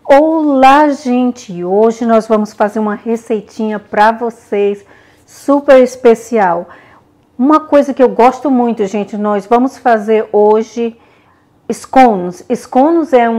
Olá, gente! Hoje nós vamos fazer uma receitinha para vocês super especial. Uma coisa que eu gosto muito, gente, nós vamos fazer hoje scones. Scones é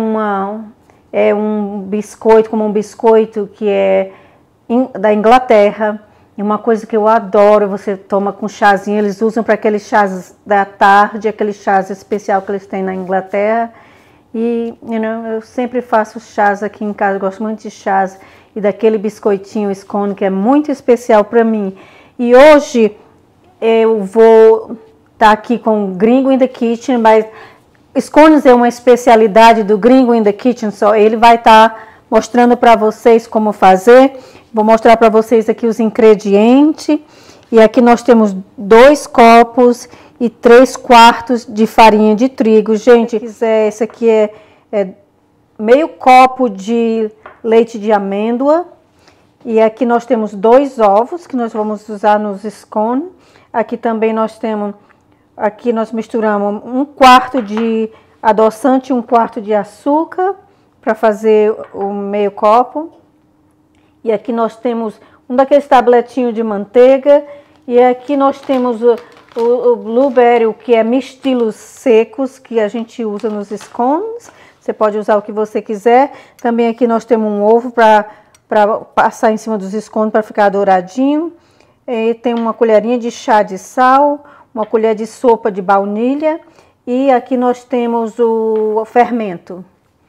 um biscoito, como um biscoito que é da Inglaterra. É uma coisa que eu adoro, você toma com chazinho, eles usam para aqueles chás da tarde, aquele chás especial que eles têm na Inglaterra. E eu sempre faço chás aqui em casa, gosto muito de chás e daquele biscoitinho scone que é muito especial para mim. E hoje eu vou estar aqui com o Gringo in the Kitchen, mas scones é uma especialidade do Gringo in the Kitchen, só ele vai estar mostrando para vocês como fazer. Vou mostrar para vocês aqui os ingredientes. E aqui nós temos 2 copos e 3/4 de farinha de trigo. Gente, se quiser, esse aqui é meio copo de leite de amêndoa. E aqui nós temos 2 ovos que nós vamos usar nos scones. Aqui também nós temos, aqui nós misturamos 1/4 de adoçante e 1/4 de açúcar para fazer o meio copo. E aqui nós temos um daqueles tabletinhos de manteiga. E aqui nós temos o blueberry, que é mistilos secos, que a gente usa nos scones. Você pode usar o que você quiser. Também aqui nós temos um ovo para passar em cima dos scones para ficar douradinho. E tem uma colherinha de chá de sal, uma colher de sopa de baunilha. E aqui nós temos o fermento.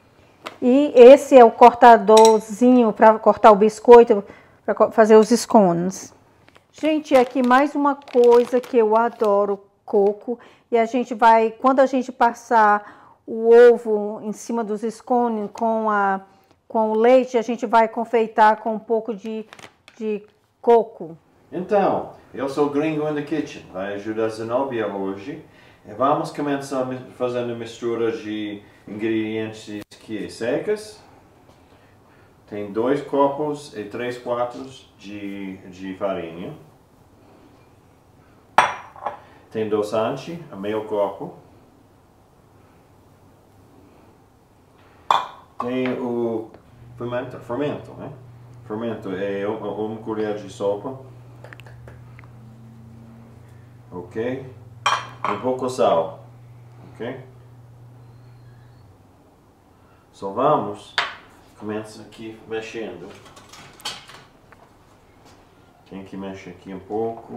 E esse é o cortadorzinho para cortar o biscoito, para fazer os scones. Gente, aqui mais uma coisa que eu adoro, coco. E a gente vai, quando a gente passar o ovo em cima dos scones com o leite, a gente vai confeitar com um pouco de coco. Então, eu sou o Gringo in the Kitchen, vai ajudar a Zenobia hoje. E vamos começar fazendo mistura de ingredientes que secas. Tem 2 copos e 3/4 de farinha. Tem adoçante, meio copo. Tem o fermento, né? Fermento é 1 colher de sopa. Ok? Um pouco de sal. Ok? Só vamos começa aqui mexendo. Tem que mexer aqui um pouco.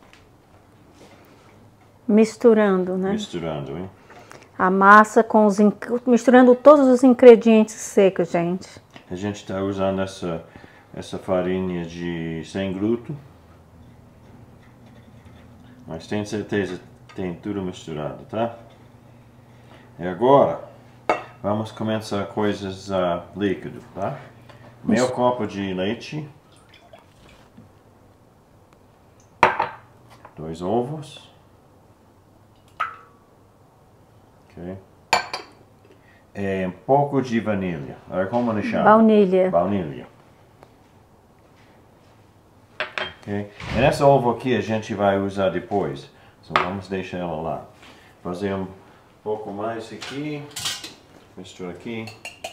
Misturando, né? Misturando, hein? A massa com misturando todos os ingredientes secos, gente. A gente está usando essa farinha sem glúten. Mas tenho certeza que tem tudo misturado, tá? E agora vamos começar coisas líquidas, tá? Meio copo de leite. 2 ovos. Ok. E um pouco de vanilha. Como ele chama? Baunilha. Baunilha. Ok. E nessa ovo aqui a gente vai usar depois. Então vamos deixar ela lá. Fazer um pouco mais aqui. Mistura aqui.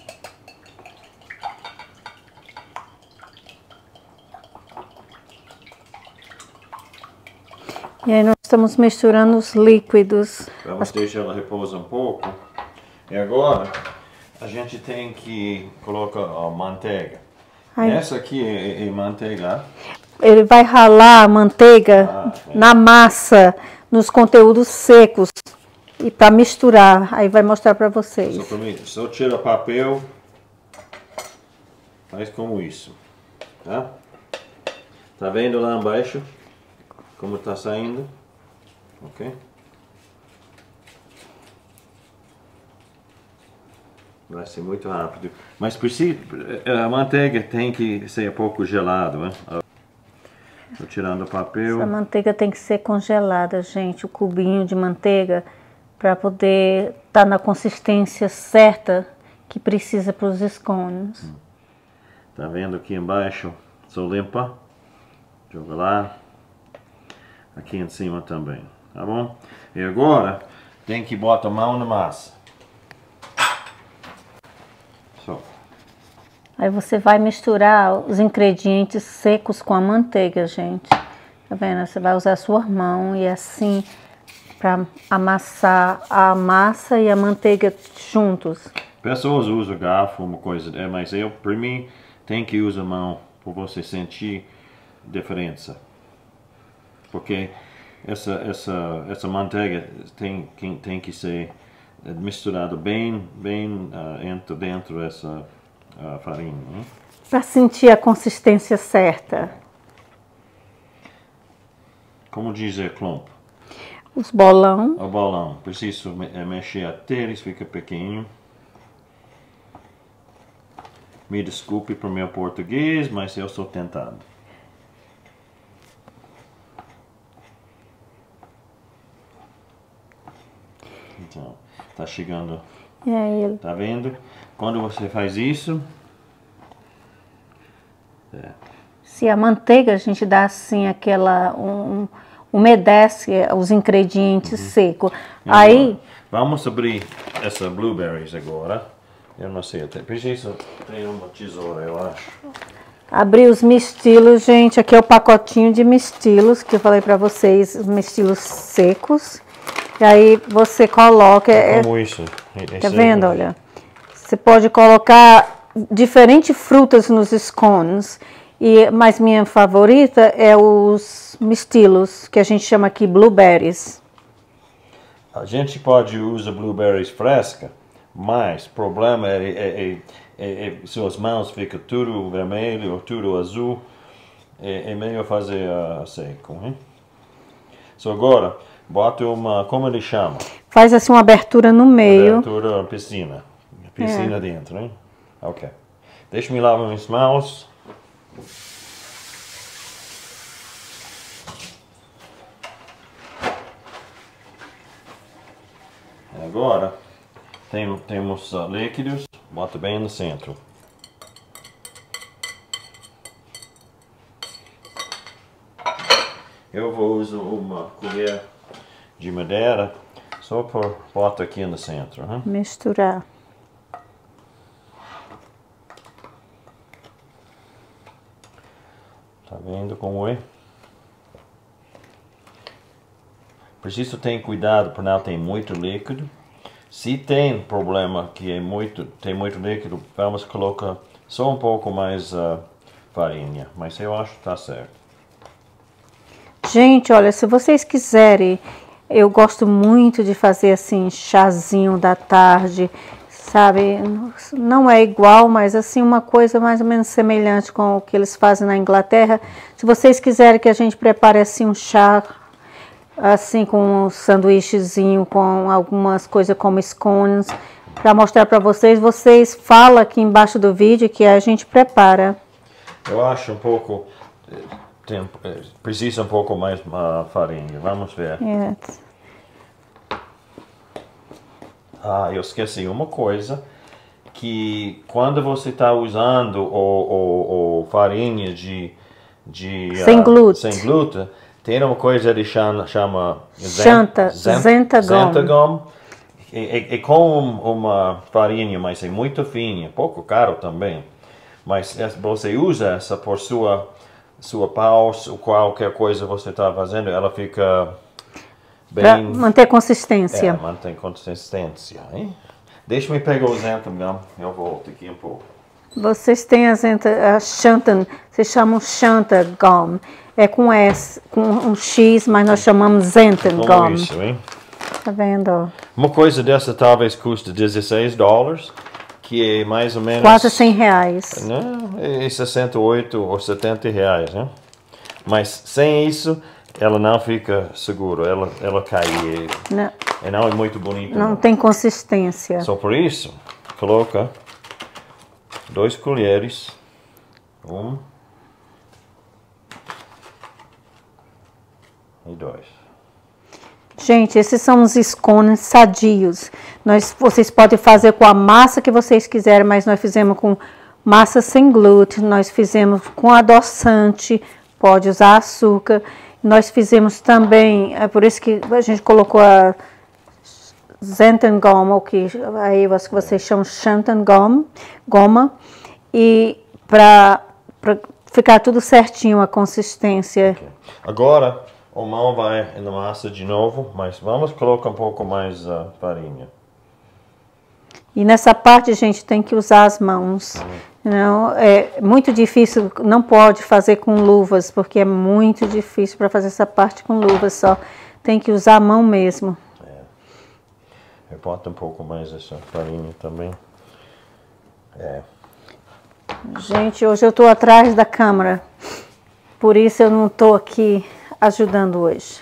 E aí nós estamos misturando os líquidos. Vamos deixar ela repousar um pouco. E agora a gente tem que colocar a manteiga. Ai. Essa aqui é manteiga. Ele vai ralar a manteiga na massa, nos conteúdos secos. E para misturar, aí vai mostrar para vocês. Só tira o papel, faz como isso, tá? Tá vendo lá embaixo como tá saindo? Ok? Vai ser muito rápido, mas a manteiga tem que ser um pouco gelada, né? Tô tirando o papel. Essa manteiga tem que ser congelada, gente, o cubinho de manteiga, para poder estar na consistência certa que precisa para os scones. Tá vendo aqui embaixo? Só limpa. Joga lá. Aqui em cima também, tá bom? E agora tem que botar a mão na massa. Só. Aí você vai misturar os ingredientes secos com a manteiga, gente. Tá vendo? Você vai usar a sua mão e assim para amassar a massa e a manteiga juntos. Pessoas usam garfo, uma coisa, mas eu, para mim, tem que usar a mão para você sentir diferença. Porque essa manteiga tem que ser misturada bem dentro dessa farinha. Né? Para sentir a consistência certa. Como dizer clump? Os bolão. O bolão. Preciso mexer até eles ficar pequeno. Me desculpe por meu português, mas eu sou tentado. Então, tá chegando. E aí, Tá vendo? Quando você faz isso... se a manteiga a gente dá assim aquela... umedece os ingredientes secos. Aí... Vamos abrir essa blueberries agora. Eu não sei, até preciso ter uma tesoura, eu acho. Abrir os mistilos, gente. Aqui é o pacotinho de mistilos que eu falei pra vocês, os mistilos secos. E aí você coloca... Como isso? Tá vendo, olha? Você pode colocar diferentes frutas nos scones, mas minha favorita é os mistilos, que a gente chama aqui blueberries. A gente pode usar blueberries fresca, mas o problema suas mãos ficam tudo vermelho ou tudo azul. É melhor fazer seco. Hein? So agora, bota uma, como ele chama? Faz assim uma abertura no meio. Abertura, piscina. Piscina dentro, hein? Ok. Deixa-me lavar minhas mãos. Agora, temos líquidos, bota bem no centro. Eu vou usar uma colher de madeira, só para botar aqui no centro. Hein? Misturar. Tá vendo como é? Preciso ter cuidado para não ter muito líquido. Se tem problema que tem muito líquido, vamos colocar só um pouco mais farinha. Mas eu acho que tá certo. Gente, olha, se vocês quiserem, eu gosto muito de fazer assim, chazinho da tarde, sabe? Não é igual, mas assim, uma coisa mais ou menos semelhante com o que eles fazem na Inglaterra. Se vocês quiserem que a gente prepare assim um chá, assim com um sanduíchezinho, com algumas coisas como scones, para mostrar para vocês, vocês falam aqui embaixo do vídeo que a gente prepara. Eu acho um pouco... precisa um pouco mais farinha, vamos ver. Yes. Eu esqueci uma coisa, que quando você está usando o farinha sem glúten, tem uma coisa que chama Xanthan-Gum. É como uma farinha, mas é muito fina, pouco caro também. Mas você usa essa por sua pausa, ou qualquer coisa você está fazendo, ela fica bem... Para manter consistência. Mantém consistência. Hein? Deixa-me pegar o Xanthan-Gum, eu volto aqui um pouco. Vocês têm a Xanthan, vocês chamam Xanthan-Gum. É com S, com um X, mas nós chamamos Xanthan-Gum. Isso, hein? Tá vendo? Uma coisa dessa talvez custe $16, que é mais ou menos... Quase R$100. Não, é 68 ou 70 reais, né? Mas sem isso, ela não fica segura, ela cai. Não é muito bonita. Não tem consistência. Só por isso, coloca 2 colheres. 1 e 2. Gente, esses são os scones sadios. Vocês podem fazer com a massa que vocês quiserem, mas nós fizemos com massa sem glúten, nós fizemos com adoçante, pode usar açúcar. Nós fizemos também, é por isso que a gente colocou a Xanthan-Gum, ou que aí vocês chamam Xanthan-Gum, goma. e para ficar tudo certinho a consistência. Okay. Agora, a mão vai na massa de novo, mas vamos colocar um pouco mais farinha. E nessa parte a gente tem que usar as mãos. Não, é muito difícil, não pode fazer com luvas, porque é muito difícil para fazer essa parte com luvas só. Tem que usar a mão mesmo. Eu boto um pouco mais essa farinha também. Gente, hoje eu estou atrás da câmera, por isso eu não estou aqui ajudando hoje.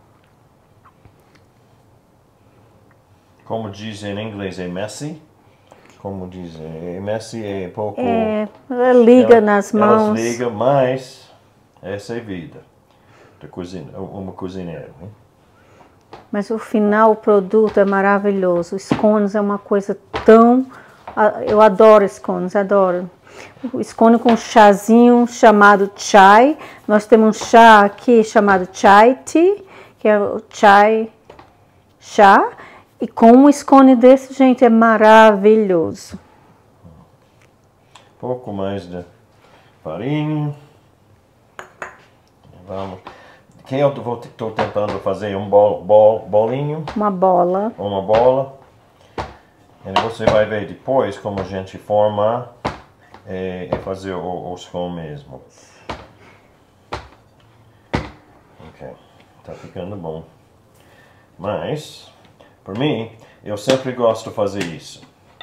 Como dizem em inglês, é messy. Como dizem, é messy, é pouco... Ela liga nas mãos. Elas ligam, mas essa é a vida de uma cozinheira. Né? Mas o final, o produto é maravilhoso. O scones é uma coisa tão... Eu adoro scones, adoro. O scone com chazinho chamado chai. Nós temos um chá aqui chamado chai tea, que é o chai chá. E com um scone desse, gente, é maravilhoso. Pouco mais de farinha. Vamos. Que eu estou tentando fazer um bolinho. Uma bola. Uma bola. E você vai ver depois como a gente forma e fazer o scone mesmo. Ok. Tá ficando bom. Mas... Por mim, eu sempre gosto de fazer isso.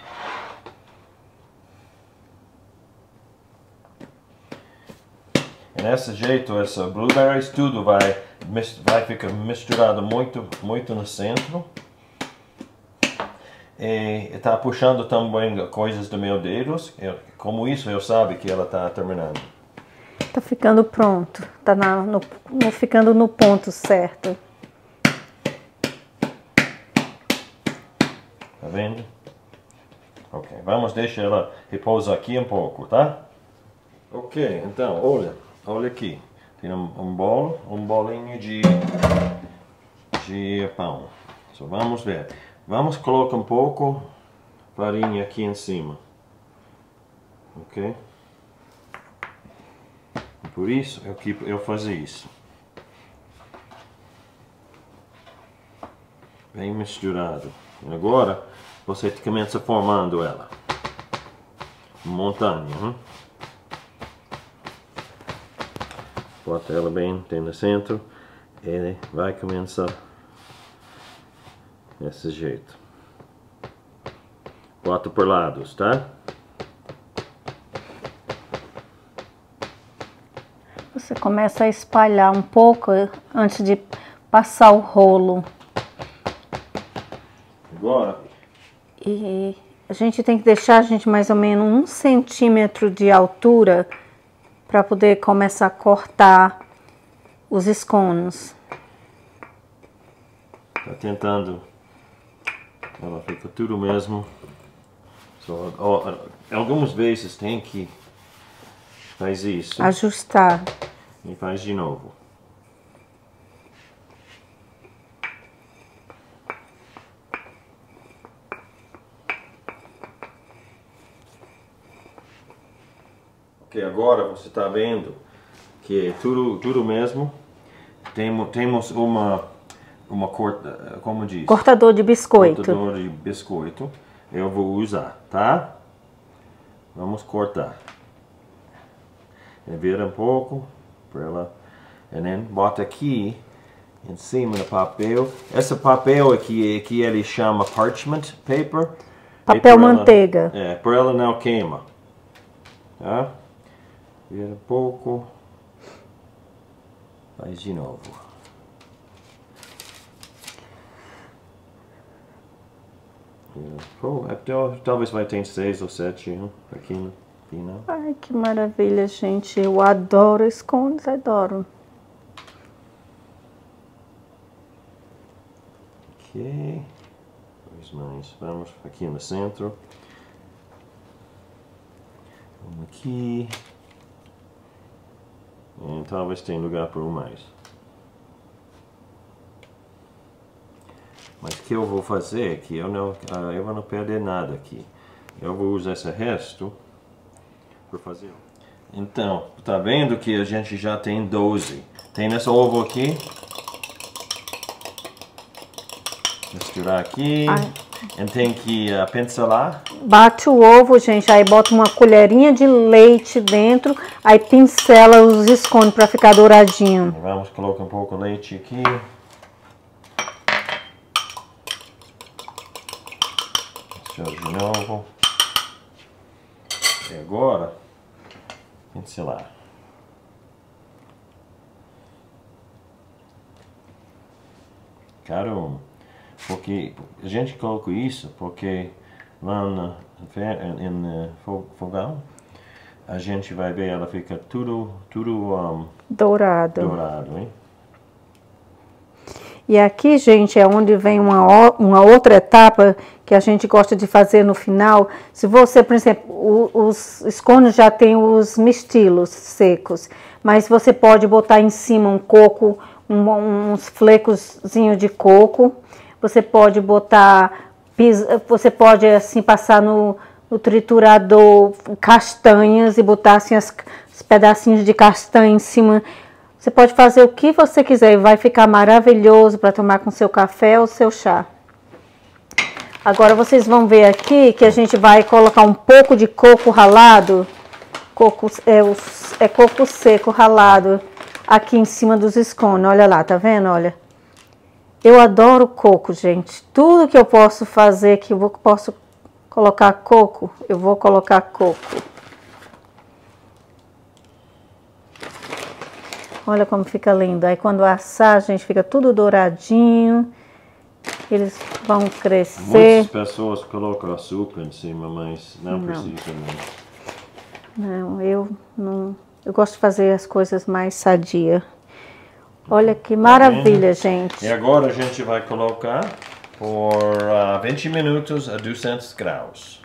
E nesse jeito, essa blueberries, tudo vai ficar misturado muito no centro. E está puxando também coisas do meu dedos. Como isso, eu sabe que ela está terminando. Está ficando pronto. Está ficando no ponto certo. Tá vendo? Ok, vamos deixar ela repousar aqui um pouco, tá? Ok, então, olha aqui. Tem um bolinho de pão. Então, vamos ver. Vamos colocar um pouco farinha aqui em cima. Ok? Por isso eu faço isso. Bem misturado. Agora você começa formando ela. Montanha. Bota ela bem no centro. E vai começar desse jeito. Bota por lados, tá? Você começa a espalhar um pouco antes de passar o rolo. Agora. E a gente tem que deixar, gente, mais ou menos 1 centímetro de altura para poder começar a cortar os scones. Tá tentando. Ela fica tudo mesmo. Algumas vezes tem que faz isso. Ajustar. E faz de novo. Ok, agora você está vendo que é tudo mesmo. Temos uma como diz? Cortador de biscoito. Cortador de biscoito. Eu vou usar, tá? Vamos cortar. Vira um pouco para ela. E then bota aqui em cima do papel. Esse papel aqui que ele chama parchment paper. Papel manteiga. Para ela não queima. Tá? Vira um pouco. Faz de novo. Talvez vai ter 6 ou 7 aqui no final. Ai, que maravilha, gente. Eu adoro scones, adoro. Ok. Mais. Vamos aqui no centro. Um aqui. E talvez tenha lugar para um mais. Mas o que eu vou fazer é que eu não perder nada aqui. Eu vou usar esse resto para fazer. Então, tá vendo que a gente já tem 12. Tem esse ovo aqui. Misturar aqui. E tem que pincelar. Bate o ovo, gente, aí bota uma colherinha de leite dentro, aí pincela os scones para ficar douradinho. Vamos colocar um pouco de leite aqui. Mistura de novo. E agora, pincelar. Caramba. Porque a gente coloca isso porque lá no fogão a gente vai ver ela fica tudo dourado, hein? E aqui, gente, é onde vem uma outra etapa que a gente gosta de fazer no final. Se você, por exemplo, os scones já tem os mistilos secos, mas você pode botar em cima um coco, uns flecozinhos de coco. Você pode botar, você pode assim passar no triturador castanhas e botar assim os pedacinhos de castanha em cima. Você pode fazer o que você quiser e vai ficar maravilhoso para tomar com seu café ou seu chá. Agora vocês vão ver aqui que a gente vai colocar um pouco de coco ralado, coco seco ralado aqui em cima dos scones. Olha lá, tá vendo? Olha. Eu adoro coco, gente. Tudo que eu posso fazer que eu posso colocar coco, eu vou colocar coco. Olha como fica lindo. Aí quando assar, gente, fica tudo douradinho. Eles vão crescer. Muitas pessoas colocam açúcar em cima, mas não precisa. Não, eu não. Eu gosto de fazer as coisas mais sadia. Olha que maravilha, gente. E agora a gente vai colocar por 20 minutos a 200 graus.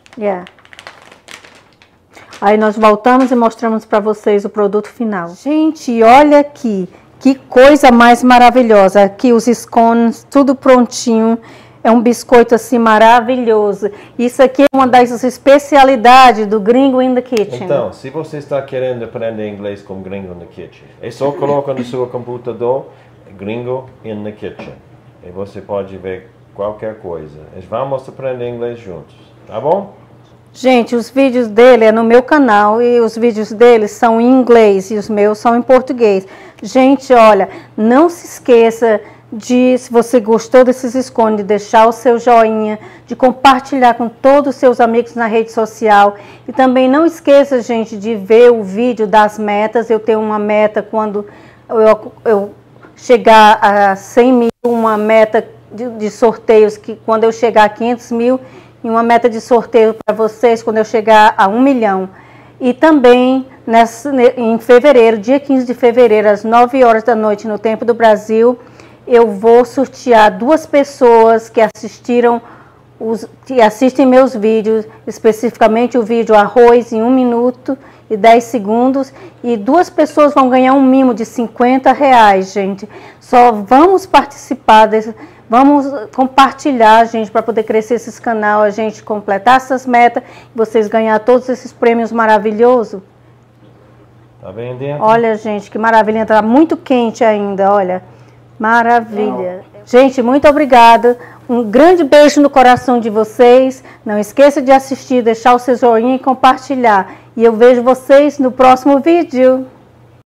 Aí nós voltamos e mostramos para vocês o produto final. Gente, olha aqui, que coisa mais maravilhosa. Aqui os scones, tudo prontinho. É um biscoito assim maravilhoso. Isso aqui é uma das especialidades do Gringo in the Kitchen. Então, se você está querendo aprender inglês com Gringo in the Kitchen, é só colocar no seu computador Gringo in the Kitchen. E você pode ver qualquer coisa. E vamos aprender inglês juntos, tá bom? Gente, os vídeos dele é no meu canal e os vídeos dele são em inglês e os meus são em português. Gente, olha, não se esqueça de, se você gostou desses scones, de deixar o seu joinha, de compartilhar com todos os seus amigos na rede social. E também não esqueça, gente, de ver o vídeo das metas. Eu tenho uma meta quando eu chegar a 100 mil, uma meta de sorteios, que quando eu chegar a 500 mil, e uma meta de sorteio para vocês quando eu chegar a 1 milhão. E também em fevereiro, dia 15 de fevereiro, às 9 horas da noite, no Tempo do Brasil, eu vou sortear 2 pessoas que assistem meus vídeos, especificamente o vídeo Arroz em 1 minuto e 10 segundos, e 2 pessoas vão ganhar um mimo de R$50, gente. Só vamos participar vamos compartilhar, gente, para poder crescer esse canal, a gente completar essas metas, e vocês ganhar todos esses prêmios maravilhosos. Tá bem dentro? Olha, gente, que maravilha, tá muito quente ainda, olha. Maravilha. Gente, muito obrigada. Um grande beijo no coração de vocês. Não esqueça de assistir, deixar o seu joinha e compartilhar. E eu vejo vocês no próximo vídeo.